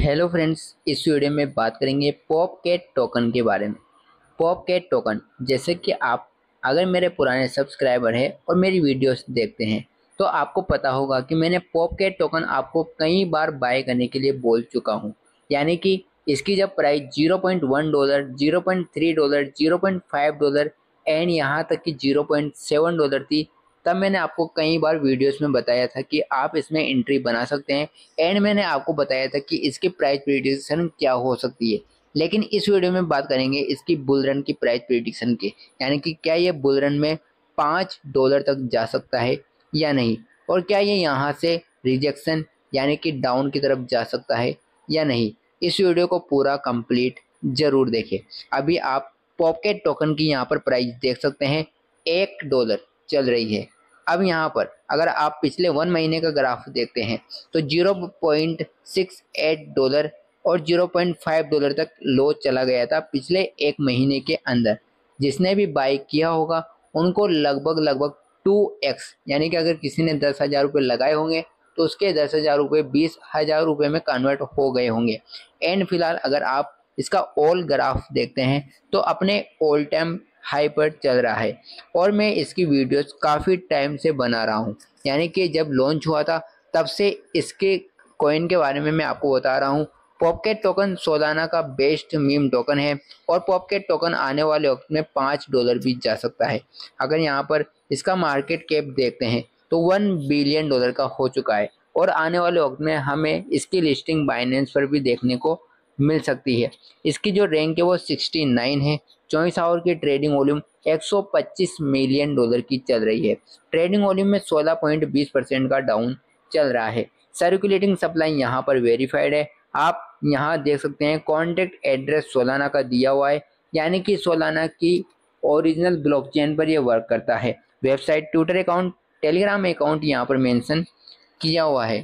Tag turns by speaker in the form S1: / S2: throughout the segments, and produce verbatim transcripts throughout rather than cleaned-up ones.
S1: Hello friends, इस video में बात करेंगे पॉपकैट टोकन के बारे में। पॉपकैट टोकन, जैसे कि आप अगर मेरे पुराने सब्सक्राइबर हैं और मेरी वीडियोस देखते हैं तो आपको पता होगा कि मैंने पॉपकैट टोकन आपको कई बार बाय करने के लिए बोल चुका हूं। यानी कि इसकी जब price zero point one dollar, zero point three dollar, zero point five dollar and यहाँ तक कि ज़ीरो पॉइंट सेवन डॉलर थी, तब मैंने आपको कई बार वीडियोस में बताया था कि आप इसमें एंट्री बना सकते हैं एंड मैंने आपको बताया था कि इसकी प्राइस प्रेडिक्शन क्या हो सकती है। लेकिन इस वीडियो में बात करेंगे इसकी बुल रन की प्राइस प्रेडिक्शन की, यानी कि क्या ये बुल रन में पाँच डॉलर तक जा सकता है या नहीं, और क्या ये यहाँ से रिजेक्शन यानी कि डाउन की तरफ जा सकता है या नहीं। इस वीडियो को पूरा कंप्लीट जरूर देखें। अभी आप पॉपकैट टोकन की यहाँ पर प्राइस देख सकते हैं, एक डॉलर चल रही है। अब यहाँ पर अगर आप पिछले वन महीने का ग्राफ देखते हैं तो zero point six eight dollar और ज़ीरो पॉइंट फाइव डॉलर तक लो चला गया था पिछले एक महीने के अंदर। जिसने भी बाई किया होगा उनको लगभग लगभग टू एक्स, यानी कि अगर किसी ने दस हज़ार रुपये लगाए होंगे तो उसके दस हज़ार रुपये बीस हज़ार रुपये में कन्वर्ट हो गए होंगे। एंड फिलहाल अगर आप इसका ऑल ग्राफ देखते हैं तो अपने ऑल टाइम हाई पर चल रहा है और मैं इसकी वीडियोस काफ़ी टाइम से बना रहा हूं। यानी कि जब लॉन्च हुआ था तब से इसके कॉइन के बारे में मैं आपको बता रहा हूं। पॉपकैट टोकन सोलाना का बेस्ट मीम टोकन है और पॉपकैट टोकन आने वाले वक्त में पाँच डॉलर भी जा सकता है। अगर यहाँ पर इसका मार्केट कैप देखते हैं तो वन बिलियन डॉलर का हो चुका है और आने वाले वक्त में हमें इसकी लिस्टिंग बाइनेंस पर भी देखने को मिल सकती है। इसकी जो रैंक है वो सिक्सटी नाइन है। चौबीस आवर की ट्रेडिंग वॉल्यूम एक सौ पच्चीस मिलियन डॉलर की चल रही है। ट्रेडिंग वॉल्यूम में सोलह पॉइंट बीस परसेंट का डाउन चल रहा है। सर्कुलेटिंग सप्लाई यहाँ पर वेरीफाइड है। आप यहाँ देख सकते हैं कॉन्टैक्ट एड्रेस सोलाना का दिया हुआ है, यानी कि सोलाना की ओरिजिनल ब्लॉकचेन पर यह वर्क करता है। Website, Twitter account, Telegram account यहाँ पर मेंशन किया हुआ है।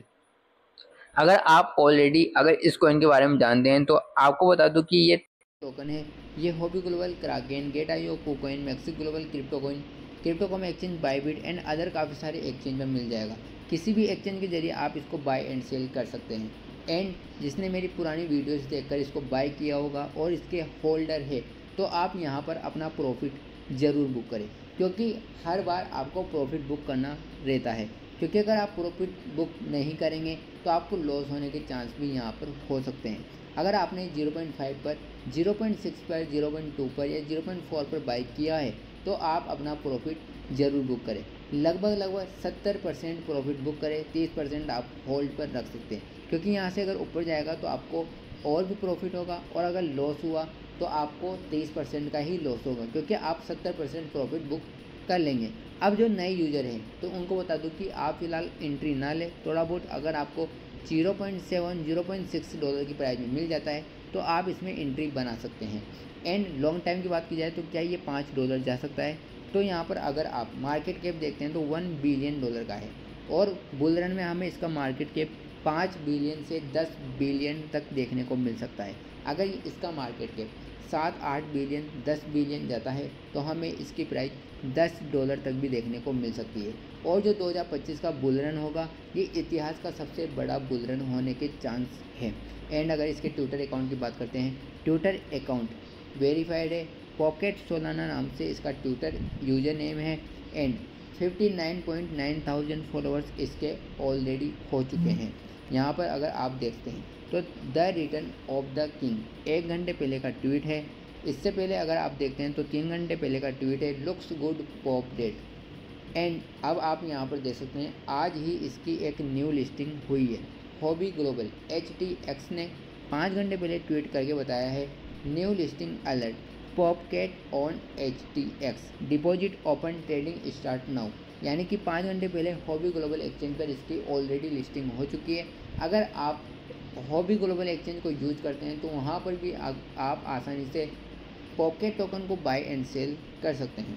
S1: अगर आप ऑलरेडी अगर इस कॉइन के बारे में जानते हैं तो आपको बता दूं कि ये टोकन है, ये Huobi Global, Kraken, Gate I O, KuCoin, MEXC Global, crypto coin, crypto com exchange, Bybit and other काफ़ी सारे एक्सचेंज में मिल जाएगा। किसी भी एक्सचेंज के जरिए आप इसको बाय एंड सेल कर सकते हैं। एंड जिसने मेरी पुरानी वीडियोस देखकर इसको बाय किया होगा और इसके होल्डर है तो आप यहाँ पर अपना प्रॉफिट ज़रूर बुक करें, क्योंकि हर बार आपको प्रॉफिट बुक करना रहता है। क्योंकि अगर आप प्रॉफिट बुक नहीं करेंगे तो आपको लॉस होने के चांस भी यहाँ पर हो सकते हैं। अगर आपने ज़ीरो पॉइंट फाइव पर, ज़ीरो पॉइंट सिक्स पर, ज़ीरो पॉइंट टू पर या ज़ीरो पॉइंट फोर पर बाई किया है तो आप अपना प्रॉफिट ज़रूर बुक करें। लगभग लगभग सत्तर परसेंट प्रॉफिट बुक करें, तीस परसेंट आप होल्ड पर रख सकते हैं, क्योंकि यहाँ से अगर ऊपर जाएगा तो आपको और भी प्रॉफिट होगा और अगर लॉस हुआ तो आपको तेईस परसेंट का ही लॉस होगा, क्योंकि आप सत्तर परसेंट प्रॉफिट बुक कर लेंगे। अब जो नए यूज़र हैं तो उनको बता दूं कि आप फिलहाल एंट्री ना लें। थोड़ा बहुत अगर आपको zero point seven, zero point six dollar की प्राइस में मिल जाता है तो आप इसमें एंट्री बना सकते हैं। एंड लॉन्ग टाइम की बात की जाए तो क्या ये पाँच डॉलर जा सकता है? तो यहाँ पर अगर आप मार्केट कैप देखते हैं तो वन बिलियन डॉलर का है और बुल रन में हमें इसका मार्केट कैप पाँच बिलियन से दस बिलियन तक देखने को मिल सकता है। अगर इसका मार्केट कैप सात आठ बिलियन, दस बिलियन जाता है तो हमें इसकी प्राइस दस डॉलर तक भी देखने को मिल सकती है। और जो दो हज़ार पच्चीस का बुल रन होगा ये इतिहास का सबसे बड़ा बुल रन होने के चांस है। एंड अगर इसके ट्विटर अकाउंट की बात करते हैं, ट्विटर अकाउंट वेरीफाइड है। पॉकेट सोलाना नाम से इसका ट्विटर यूजर नेम है and fifty nine point nine thousand followers इसके ऑलरेडी हो चुके हैं। यहाँ पर अगर आप देखते हैं तो the return of the king एक घंटे पहले का ट्वीट है। इससे पहले अगर आप देखते हैं तो तीन घंटे पहले का ट्वीट है, looks good pop date. And अब आप यहाँ पर देख सकते हैं आज ही इसकी एक न्यू लिस्टिंग हुई है। Huobi Global H T X ने पाँच घंटे पहले ट्वीट करके बताया है, new listing alert, Popcat on H T X, deposit open trading start now. यानी कि पाँच घंटे पहले हॉबी ग्लोबल एक्सचेंज पर इसकी ऑलरेडी लिस्टिंग हो चुकी है। अगर आप हॉबी ग्लोबल एक्सचेंज को यूज करते हैं तो वहाँ पर भी आ, आप आसानी से पॉपकैट टोकन को बाय एंड सेल कर सकते हैं।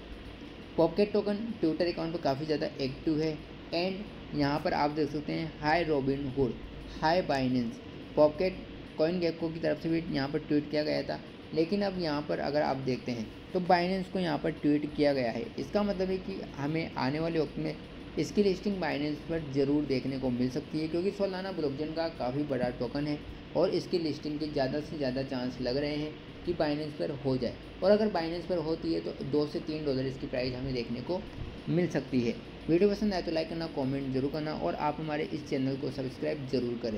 S1: पॉपकैट टोकन ट्विटर अकाउंट पर काफ़ी ज़्यादा एक्टिव है एंड यहाँ पर आप देख सकते हैं high Robinhood, high Binance. Popcat coin gecko की तरफ से भी यहाँ पर ट्वीट किया गया था, लेकिन अब यहाँ पर अगर आप देखते हैं तो बाइनेंस को यहाँ पर ट्वीट किया गया है। इसका मतलब है कि हमें आने वाले वक्त में इसकी लिस्टिंग बाइनेंस पर ज़रूर देखने को मिल सकती है, क्योंकि सोलाना ब्लॉकचेन का काफ़ी बड़ा टोकन है और इसकी लिस्टिंग के ज़्यादा से ज़्यादा चांस लग रहे हैं कि बाइनेंस पर हो जाए। और अगर बाइनेंस पर होती है तो दो से तीन डॉलर इसकी प्राइस हमें देखने को मिल सकती है। वीडियो पसंद आए तो लाइक करना, कमेंट जरूर करना और आप हमारे इस चैनल को सब्सक्राइब जरूर करें।